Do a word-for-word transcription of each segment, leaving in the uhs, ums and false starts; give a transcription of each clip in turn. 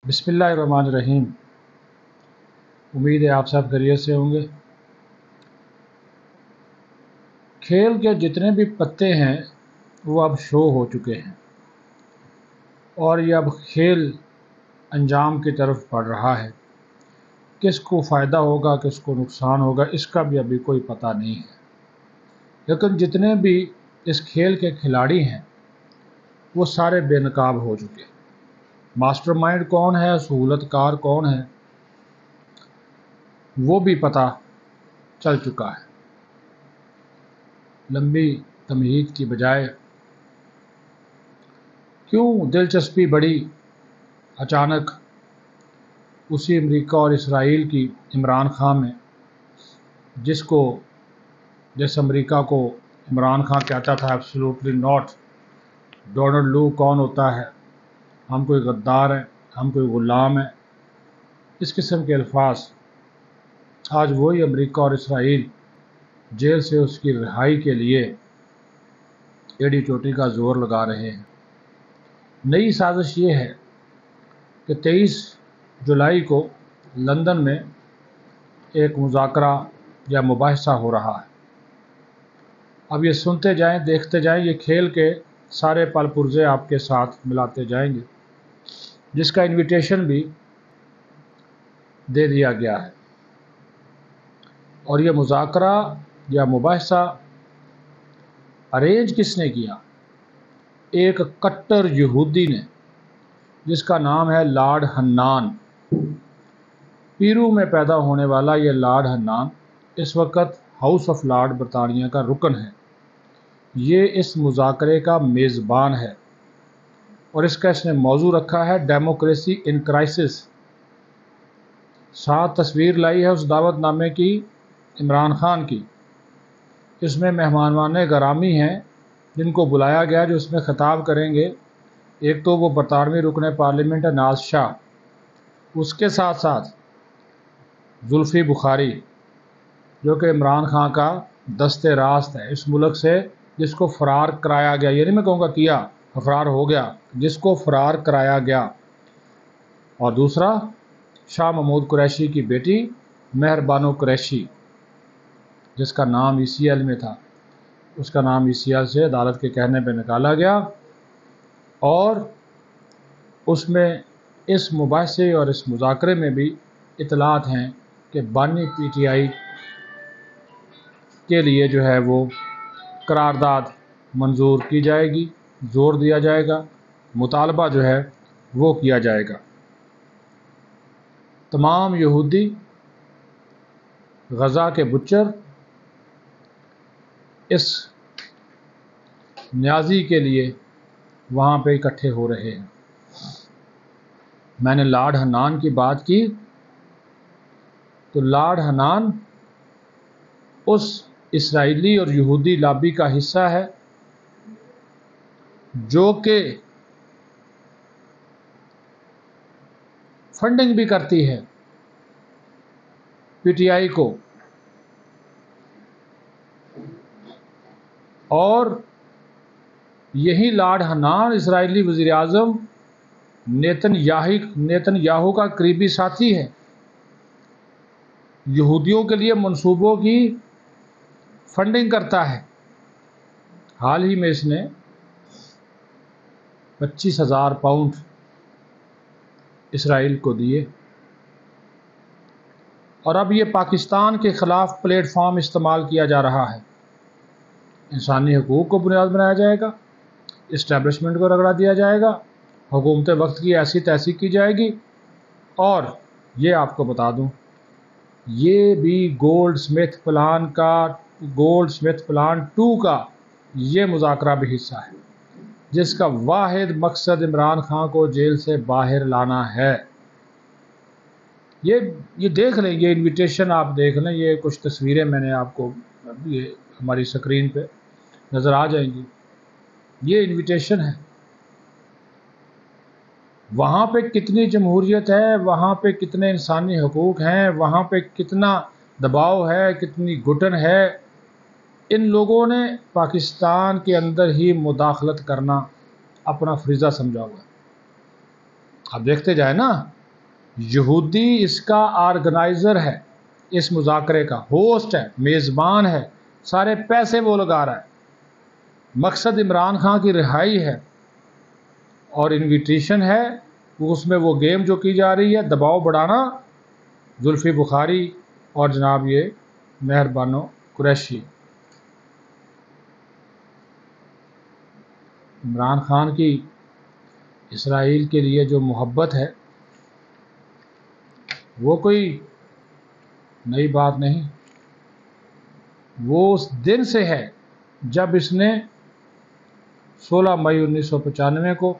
बिस्मिल्लाहिर्रहमानिर्रहीम। उम्मीद है आप सब खैरियत से होंगे। खेल के जितने भी पत्ते हैं वो अब शो हो चुके हैं और ये अब खेल अंजाम की तरफ बढ़ रहा है। किसको फ़ायदा होगा किसको नुकसान होगा इसका भी अभी कोई पता नहीं है, लेकिन जितने भी इस खेल के खिलाड़ी हैं वो सारे बेनकाब हो चुके हैं। मास्टरमाइंड कौन है, सहूलतकार कौन है, वो भी पता चल चुका है। लंबी तमहीद की बजाय क्यों दिलचस्पी बढ़ी अचानक उसी अमेरिका और इसराइल की इमरान खान में, जिसको जिस अमेरिका को इमरान खान कहता था एब्सोल्युटली नॉट, डोनाल्ड लू कौन होता है, हम कोई गद्दार हैं, हम कोई ग़ुलाम हैं, इस किस्म के अल्फाज आज वही अमेरिका और इसराइल जेल से उसकी रिहाई के लिए एड़ी चोटी का ज़ोर लगा रहे हैं। नई साजिश ये है कि तेईस जुलाई को लंदन में एक मुज़ाकरा या मुबाहिसा हो रहा है। अब ये सुनते जाएं, देखते जाएं, ये खेल के सारे पल पुर्जे आपके साथ मिलाते जाएंगे, जिसका इनविटेशन भी दे दिया गया है। और ये मुज़ाकरा या मुबाहिसा अरेंज किसने किया? एक कट्टर यहूदी ने, जिसका नाम है लॉर्ड हन्नान। पीरू में पैदा होने वाला ये लॉर्ड हन्नान इस वक्त हाउस ऑफ लॉर्ड बरतानिया का रुकन है। ये इस मुज़ाकरे का मेज़बान है और इसका इसने मौजू रखा है डेमोक्रेसी इन क्राइसिस। साथ तस्वीर लाई है उस दावतनामे की इमरान खान की। इसमें मेहमानवान गरामी हैं जिनको बुलाया गया, जो इसमें ख़िताब करेंगे। एक तो वो बरतानवी रुकन पार्लियामेंट है नाज शाह, उसके साथ साथ जुल्फ़ी बुखारी जो कि इमरान खान का दस्ते रास्त है इस मुल्क से, जिसको फ़रार कराया गया, ये नहीं मैं कहूँगा किया, फ़रार हो गया, जिसको फ़रार कराया गया। और दूसरा शाह महमूद कुरैशी की बेटी मेहरबानो कुरैशी, जिसका नाम ई सी एल में था, उसका नाम ई सी एल से अदालत के कहने पर निकाला गया। और उसमें इस मुबाहिसे और इस मुज़ाकरे में भी इतलात हैं कि बानी पी टी आई के लिए जो है वो करारदाद मंजूर की जाएगी, ज़ोर दिया जाएगा, मुतालबा जो है वो किया जाएगा। तमाम यहूदी गज़ा के बुच्चर इस न्याजी के लिए वहाँ पे इकट्ठे हो रहे हैं। मैंने लॉर्ड हन्नान की बात की तो लॉर्ड हन्नान उस इसराइली और यहूदी लॉबी का हिस्सा है जो कि फंडिंग भी करती है पी टी आई को, और यही लॉर्ड हन्नान इसराइली वज़ीर आज़म नेतन्याही नेतन्याहू का करीबी साथी है। यहूदियों के लिए मंसूबों की फंडिंग करता है। हाल ही में इसने पच्चीस हज़ार पाउंड इसराइल को दिए और अब ये पाकिस्तान के ख़िलाफ़ प्लेटफॉर्म इस्तेमाल किया जा रहा है। इंसानी हकूक़ को बुनियाद बनाया जाएगा, इस्टेब्लिशमेंट को रगड़ा दिया जाएगा, हुकूमत वक्त की ऐसी तैसी की जाएगी। और ये आपको बता दूं, ये भी गोल्ड स्मिथ प्लान का गोल्ड स्मिथ प्लान टू का ये मुज़ाकरा भी हिस्सा है, जिसका वाहिद मकसद इमरान खान को जेल से बाहर लाना है। ये ये देख लें, ये इनविटेशन आप देख लें, ये कुछ तस्वीरें मैंने आपको ये हमारी स्क्रीन पे नज़र आ जाएंगी। ये इनविटेशन है। वहाँ पे कितनी जमहूरियत है, वहाँ पे कितने इंसानी हकूक़ हैं, वहाँ पे कितना दबाव है, कितनी घुटन है। इन लोगों ने पाकिस्तान के अंदर ही मुदाखलत करना अपना फरीज़ा समझा हुआ है। आप देखते जाए ना, یہودی اس کا آرگنائزر ہے، اس مذاکرے کا ہوسٹ ہے، میزبان ہے، سارے پیسے وہ لگا رہا ہے، مقصد عمران خان کی رہائی ہے اور انویٹیشن ہے، اس میں وہ گیم جو کی جا رہی ہے دباؤ بڑھانا، زلفی بخاری اور جناب یہ مہربانو قریشی۔ عمران خان کی اسرائیل کے لیے جو محبت ہے وہ کوئی نئی بات نہیں، وہ اس دن سے ہے جب اس نے سولہ مئی انیس سو پچانوے کو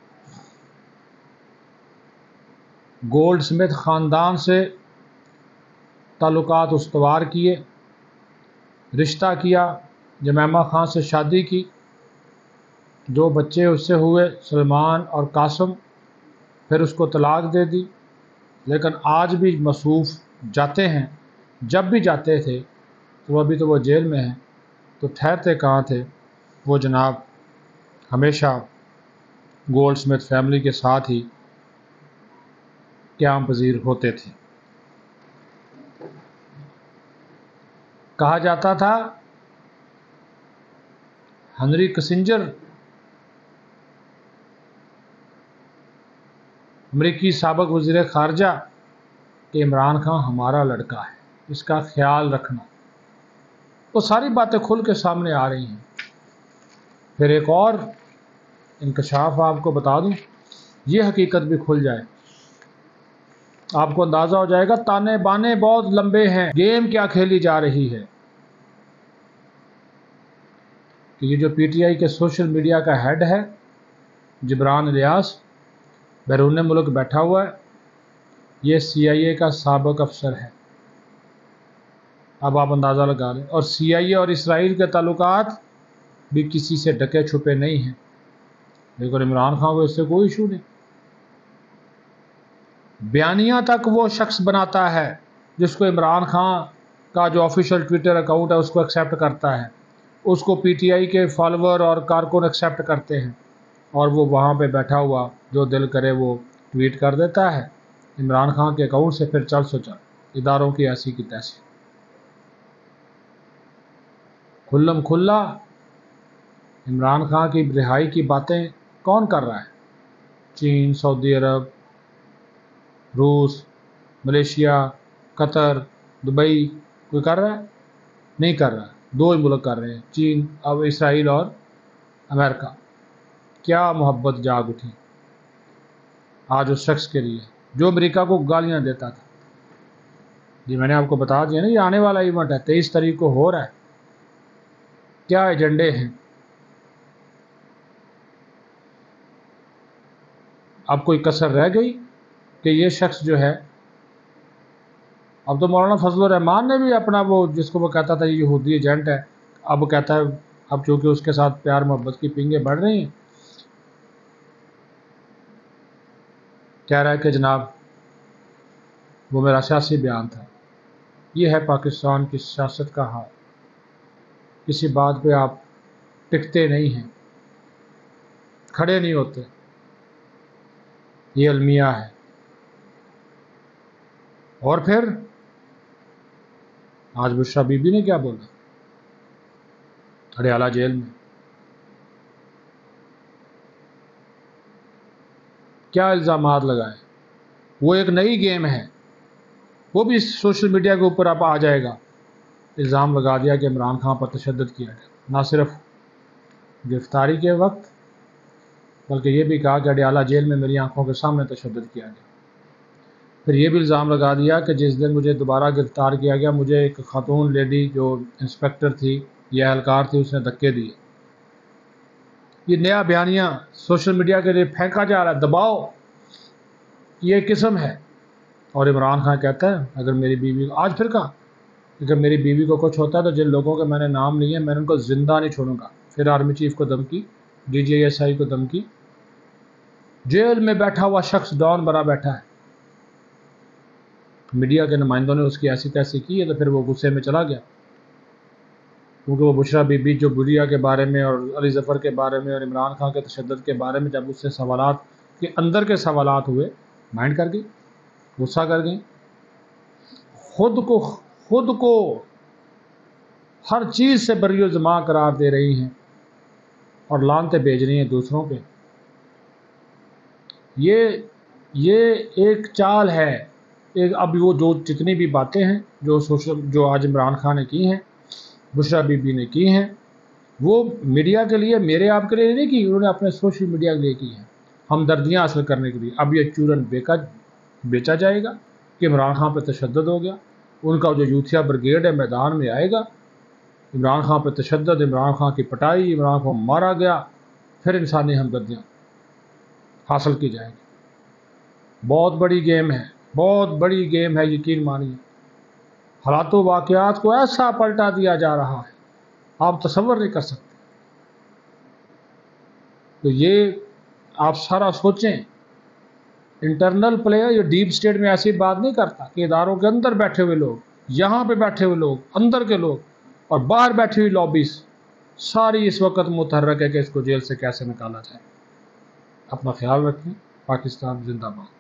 گولڈ سمتھ خاندان سے تعلقات استوار کیے، رشتہ کیا، جمیمہ خان سے شادی کی، دو بچے اس سے ہوئے، سلمان اور قاسم، پھر اس کو طلاق دے دی، لیکن آج بھی مصروف جاتے ہیں، جب بھی جاتے تھے تو ابھی تو وہ جیل میں ہیں، تو ٹھہرتے کہاں تھے، وہ جناب ہمیشہ گولڈ سمتھ فیملی کے ساتھ ہی قیام پذیر ہوتے تھے۔ کہا جاتا تھا ہنری کسنجر امریکی سابق وزیر خارجہ کہ عمران خان ہمارا لڑکا ہے، اس کا خیال رکھنا، وہ ساری باتیں کھل کے سامنے آ رہی ہیں۔ پھر ایک اور انکشاف آپ کو بتا دوں، یہ حقیقت بھی کھل جائے، آپ کو اندازہ ہو جائے گا تانے بانے بہت لمبے ہیں، گیم کیا کھیلی جا رہی ہے، کہ یہ جو پی ٹی آئی کے سوشل میڈیا کا ہیڈ ہے جبران الیاس، بیرون ملک بیٹھا ہوا ہے، یہ سی آئی اے کا سابق افسر ہے۔ اب آپ اندازہ لگا لیں، اور سی آئی اے اور اسرائیل کے تعلقات بھی کسی سے ڈھکے چھپے نہیں ہیں، لیکن عمران خان کو اس سے کوئی ایشو نہیں۔ بیانیہ تک وہ شخص بناتا ہے جس کو عمران خان کا جو آفیشیل ٹویٹر اکاؤنٹ ہے اس کو ایکسیپٹ کرتا ہے، اس کو پی ٹی آئی کے فالوور اور کارکن ایکسیپٹ کرتے ہیں، اور وہ وہاں پہ بیٹھا ہوا جو دل کرے وہ ٹویٹ کر دیتا ہے عمران خان کے اکاؤنٹ سے، پھر چل سو چل اداروں کی ایسی کی تیسی۔ کھلم کھلا عمران خان کی رہائی کی باتیں کون کر رہا ہے؟ چین، سعودی عرب، روس، ملیشیا، قطر، دبئی، کوئی کر رہا ہے؟ نہیں کر رہا، دو ہی ملک کر رہے ہیں، چین، اب اسرائیل اور امریکہ۔ کیا محبت جاگ اٹھی آج اس شخص کے لیے جو امریکہ کو گالیاں دیتا تھا۔ جی میں نے آپ کو بتا دیا نا، یہ آنے والا ایونٹ ہے، تیئیس تاریخ کو ہو رہا ہے، کیا ایجنڈے ہیں۔ اب کوئی کسر رہ گئی کہ یہ شخص جو ہے، اب تو مولانا فضل الرحمان نے بھی اپنا وہ جس کو وہ کہتا تھا یہ یہودی ایجنٹ ہے، اب کہتا ہے، اب چونکہ اس کے ساتھ پیار محبت کی پنگیں بڑھ رہی ہیں، کہہ رہا ہے کہ جناب وہ میرا سیاسی بیان تھا۔ یہ ہے پاکستان کی سیاست کا حال، کسی بات پہ آپ ٹکتے نہیں ہیں، کھڑے نہیں ہوتے، یہ المیہ ہے۔ اور پھر آج بشرا بی بی نے کیا بولا اڈیالہ جیل میں، کیا الزامات لگائے، وہ ایک نئی گیم ہے، وہ بھی سوشل میڈیا کے اوپر اب آ جائے گا۔ الزام لگا دیا کہ عمران خان پر تشدد کیا گیا، نہ صرف گرفتاری کے وقت بلکہ یہ بھی کہا کہ اڈیالہ جیل میں میری آنکھوں کے سامنے تشدد کیا گیا۔ پھر یہ بھی الزام لگا دیا کہ جس دن مجھے دوبارہ گرفتار کیا گیا مجھے ایک خاتون لیڈی جو انسپیکٹر تھی یا اہلکار تھی اس نے دھکے دیے۔ یہ نیا بیانیہ سوشل میڈیا کے لیے پھینکا جا رہا ہے، دباؤ، یہ قسم ہے۔ اور عمران خان کہتا ہے اگر میری بیوی کو، آج پھر کہا اگر میری بیوی کو کچھ ہوتا ہے تو جن لوگوں کے میں نے نام لیے میں نے ان کو زندہ نہیں چھوڑوں گا۔ پھر آرمی چیف کو دھمکی، ڈی جی ایس آئی کو دھمکی، جیل میں بیٹھا ہوا شخص ڈان بنا بیٹھا ہے، میڈیا کے نمائندوں نے اس کی ایسی تیسی کی ہے، تو پھر وہ غصے میں چلا گیا، کیونکہ وہ بشرا بی بی جو بوریا کے بارے میں اور علی ظفر کے بارے میں اور عمران خان کے تشدد کے بارے میں جب اس سے سوالات کے اندر کے سوالات ہوئے، مائنڈ کر گئی، غصہ کر گئیں، خود کو خود کو ہر چیز سے بری و زما قرار دے رہی ہیں اور لعنتیں بھیج رہی ہیں دوسروں پہ۔ یہ یہ ایک چال ہے، ایک اب وہ جو جتنی بھی باتیں ہیں جو سوشل جو آج عمران خان نے کی ہیں، بشریٰ بی بی نے کی ہیں، وہ میڈیا کے لیے، میرے آپ کے لیے نہیں کی، انہوں نے اپنے سوشل میڈیا کے لیے کی ہیں، ہمدردیاں حاصل کرنے کے لیے۔ اب یہ چورن بیکا بیچا جائے گا کہ عمران خان پہ تشدد ہو گیا، ان کا جو یوتھیا بریگیڈ ہے میدان میں آئے گا، عمران خان پہ تشدد، عمران خان کی پٹائی، عمران خان مارا گیا، پھر انسانی ہمدردیاں حاصل کی جائیں گی۔ بہت بڑی گیم ہے، بہت بڑی گیم ہے، یقین مانیے۔ حالات و واقعات کو ایسا پلٹا دیا جا رہا ہے، آپ تصور نہیں کر سکتے۔ تو یہ آپ سارا سوچیں، انٹرنل پلیئر یہ ڈیپ سٹیٹ میں ایسی بات نہیں کرتا کہ اداروں کے اندر بیٹھے ہوئے لوگ، یہاں پہ بیٹھے ہوئے لوگ، اندر کے لوگ اور باہر بیٹھی ہوئی لابیز ساری اس وقت متحرک ہے کہ اس کو جیل سے کیسے نکالا جائے۔ اپنا خیال رکھیں۔ پاکستان زندہ باد۔